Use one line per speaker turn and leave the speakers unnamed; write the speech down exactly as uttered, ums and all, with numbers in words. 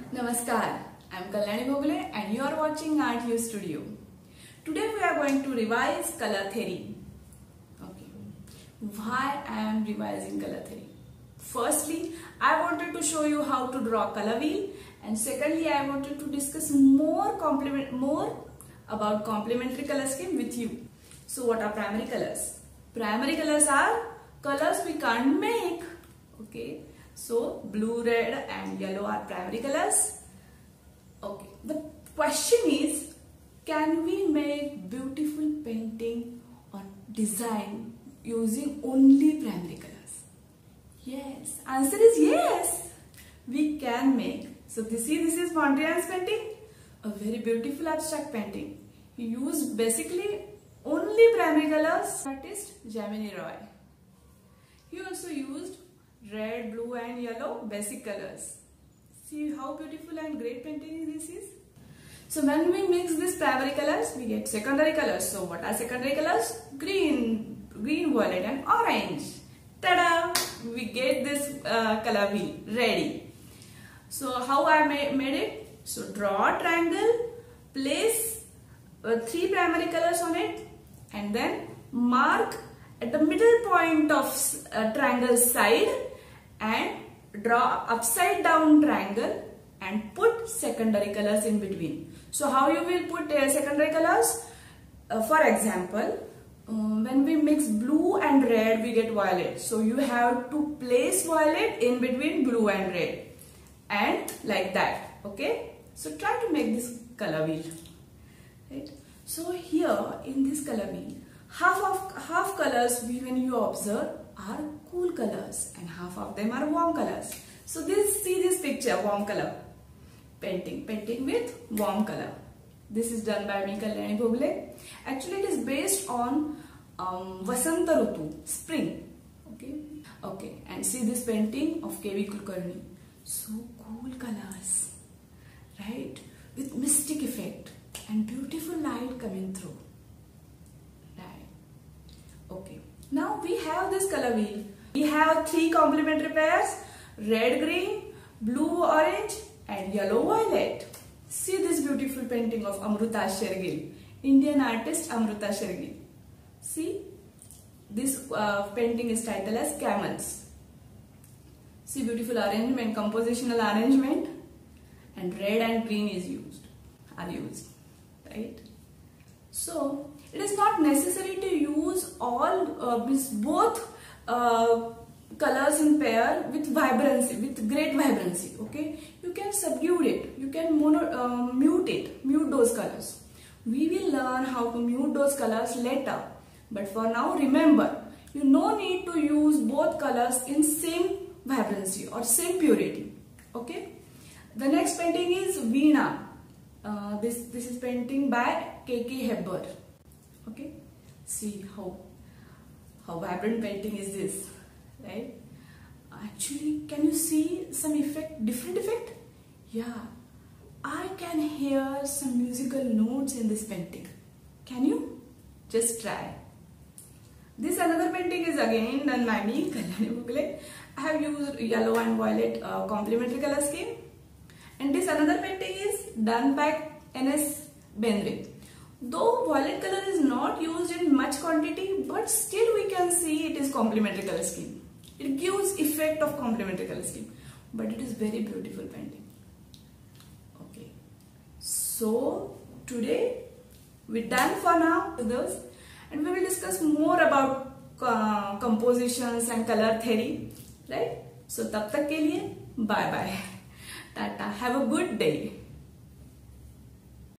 Namaskar, I am Kalyani Bhogle and you are watching Art U Studio. Today we are going to revise color theory. Okay. Why I am revising color theory? Firstly, I wanted to show you how to draw color wheel, and secondly I wanted to discuss more complement more about complementary color scheme with you. So what are primary colors? Primary colors are colors we can't make. Okay. So blue, red and yellow are primary colors. Okay. The question is, can we make beautiful painting or design using only primary colors? Yes. Answer is yes. We can make. So this is, this is Mondrian's painting. A very beautiful abstract painting. He used basically only primary colors. Artist Jamini Roy. He also used red, blue and yellow basic colors. See how beautiful and great painting this is. So when we mix these primary colors, we get secondary colors. So what are secondary colors? Green, green, violet and orange. Tada! We get this uh, color wheel ready. So how I ma made it? So draw a triangle, place uh, three primary colors on it and then mark at the middle point of uh, triangle side and draw upside down triangle and put secondary colors in between. So how you will put uh, secondary colors? Uh, for example, uh, when we mix blue and red we get violet. So you have to place violet in between blue and red and like that. Okay. So try to make this color wheel. Right. So here in this color wheel, half of half colors we, when you observe, are cool colors and half of them are warm colors. So this, see this picture, warm color painting, painting with warm color. This is done by me, Kalyani Bhogle. Actually it is based on um, Vasanta Rutu, spring. Okay, okay. And see this painting of K V Kulkarni. So cool colors, right? With mystic effect and beautiful light coming through. Okay, now we have this color wheel. We have three complementary pairs, red, green, blue, orange and yellow, violet. See this beautiful painting of Amruta Shergill, Indian artist Amruta Shergill. See, this uh, painting is titled as Camels. See beautiful arrangement, compositional arrangement, and red and green is used, are used, right? So it is not necessary to use all uh, both uh, colors in pair with vibrancy, with great vibrancy. Okay, you can subdue it, you can mono, uh, mute it, mute those colors. We will learn how to mute those colors later. But for now, remember, you no need to use both colors in same vibrancy or same purity. Okay. The next painting is Veena. Uh, this this is painting by K K Hebbar. Okay, see how how vibrant painting is this, right? Actually, can you see some effect, different effect? Yeah, I can hear some musical notes in this painting. Can you? Just try. This another painting is again done by me, Kalyani Bhogle. I have used yellow and violet uh, complementary color scheme. And this another painting is done by N S Bendre. Though violet color is not used in much quantity, but still we can see it is complementary color scheme. It gives effect of complementary color scheme, but it is very beautiful painting. Okay, so today we're done for now with those, and we will discuss more about uh, compositions and color theory, right? So tab tak ke liye bye bye. Tata. Have a good day.